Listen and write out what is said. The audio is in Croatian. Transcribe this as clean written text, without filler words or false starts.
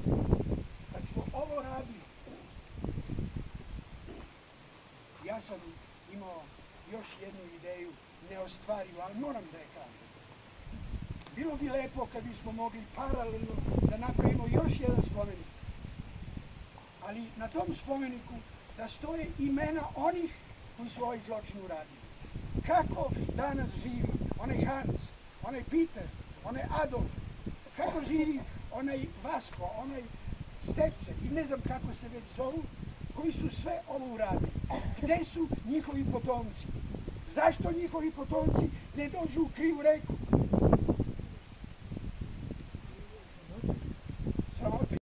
Kad smo ovo radili, ja sam imao još jednu ideju, neostvarivu, ali moram da je kažem. Bilo bi lepo kad bismo mogli paralelno da napravimo još jedan spomenik. Ali na tom spomeniku da stoje imena onih koji su ovaj zločin uradili. Kako danas živi onaj Hans, onaj Peter, onaj Adolf, kako živi onaj Vasko, onaj Stepče i ne znam kako se već zovu, koji su sve ovo uradili. Gde su njihovi potomci? Zašto njihovi potomci ne dođu u krivu reku?